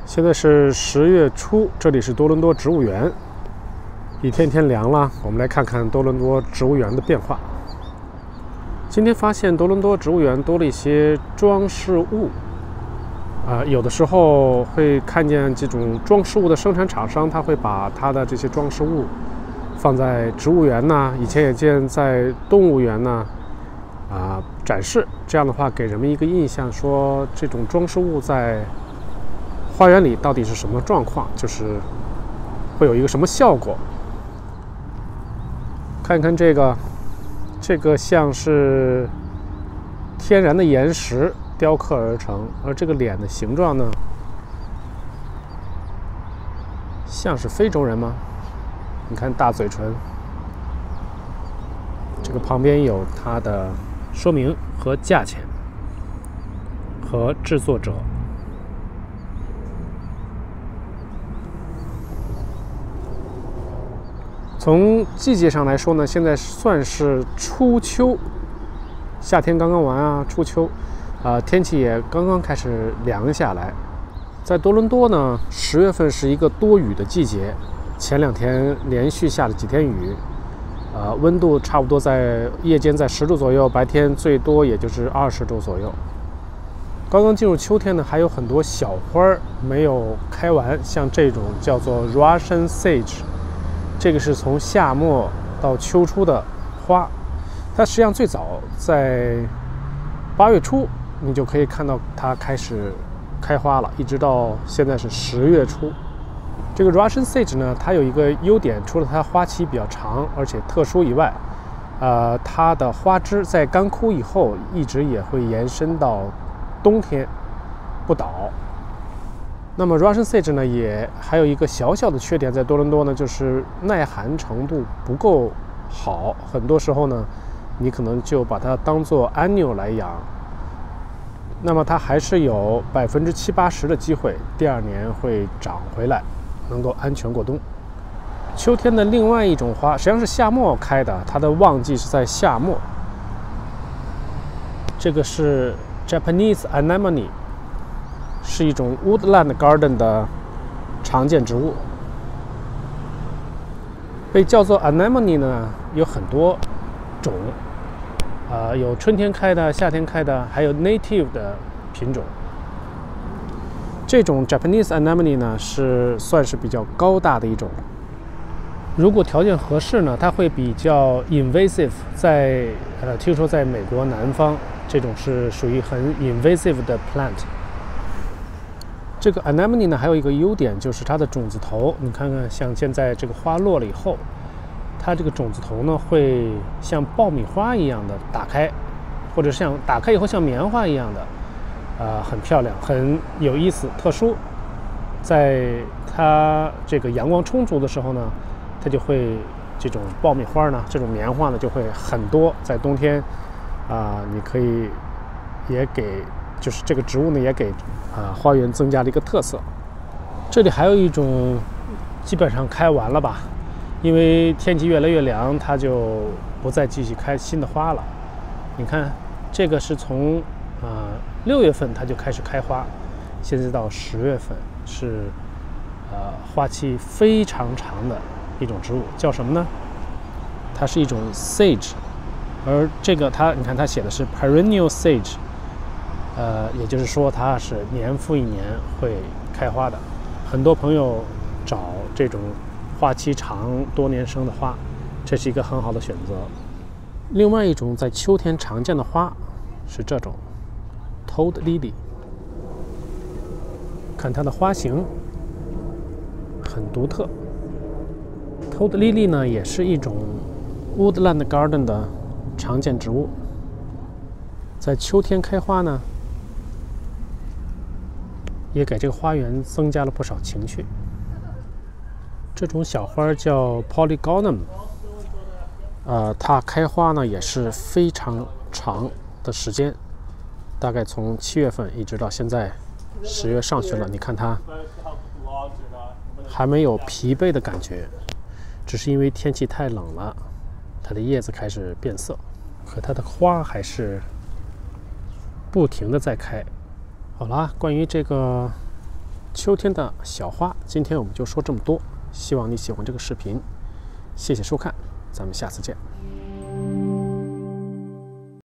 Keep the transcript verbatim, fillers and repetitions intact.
现在是十月初，这里是多伦多植物园。一天天凉了，我们来看看多伦多植物园的变化。今天发现多伦多植物园多了一些装饰物，啊、呃，有的时候会看见这种装饰物的生产厂商，他会把他的这些装饰物放在植物园呐，以前也见在动物园呐，啊、呃、展示。这样的话，给人们一个印象，说这种装饰物在花园里到底是什么状况，就是会有一个什么效果。看看这个，这个像是天然的岩石雕刻而成，而这个脸的形状呢，像是非洲人吗？你看大嘴唇。这个旁边有它的说明和价钱和制作者。从季节上来说呢，现在算是初秋，夏天刚刚完啊，初秋，啊、呃，天气也刚刚开始凉下来。在多伦多呢，十月份是一个多雨的季节，前两天连续下了几天雨，呃，温度差不多在夜间在十度左右，白天最多也就是二十度左右。刚刚进入秋天呢，还有很多小花没有开完，像这种叫做 Russian Sage。这个是从夏末到秋初的花，它实际上最早在八月初，你就可以看到它开始开花了，一直到现在是十月初。这个 Russian Sage 呢，它有一个优点，除了它花期比较长而且特殊以外，呃，它的花枝在干枯以后，一直也会延伸到冬天不倒。那么 Russian Sage 呢，也还有一个小小的缺点，在多伦多呢，就是耐寒程度不够好，很多时候呢，你可能就把它当做 annual 来养，那么它还是有百分之七八十的机会，第二年会长回来，能够安全过冬。秋天的另外一种花，实际上是夏末开的，它的旺季是在夏末。这个是 Japanese Anemone。是一种 woodland garden 的常见植物，被叫做 anemone 呢，有很多种，呃，有春天开的、夏天开的，还有 native 的品种。这种 Japanese anemone 呢，是算是比较高大的一种。如果条件合适呢，它会比较 invasive， 在呃，听说在美国南方，这种是属于很 invasive 的 plant。这个 anemone 呢，还有一个优点，就是它的种子头，你看看，像现在这个花落了以后，它这个种子头呢，会像爆米花一样的打开，或者像打开以后像棉花一样的，呃，很漂亮，很有意思，特殊。在它这个阳光充足的时候呢，它就会这种爆米花呢，这种棉花呢，就会很多。在冬天，啊、呃，你可以也给。就是这个植物呢，也给啊、呃、花园增加了一个特色。这里还有一种，基本上开完了吧，因为天气越来越凉，它就不再继续开新的花了。你看，这个是从啊六月份它就开始开花，现在到十月份是呃花期非常长的一种植物，叫什么呢？它是一种 sage， 而这个它你看它写的是 perennial sage。呃，也就是说，它是年复一年会开花的。很多朋友找这种花期长、多年生的花，这是一个很好的选择。另外一种在秋天常见的花是这种 Toad Lily， 看它的花型很独特。Toad Lily 呢，也是一种 Woodland Garden 的常见植物，在秋天开花呢。也给这个花园增加了不少情趣。这种小花叫 Polygonum， 呃，它开花呢也是非常长的时间，大概从七月份一直到现在十月上旬了。你看它还没有疲惫的感觉，只是因为天气太冷了，它的叶子开始变色，可它的花还是不停的在开。好啦，关于这个秋天的小花，今天我们就说这么多。希望你喜欢这个视频，谢谢收看，咱们下次见。